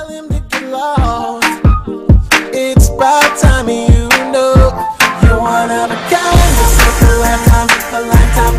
tell him to get lost. It's about time you know you're one of a kind. You're such a lifetime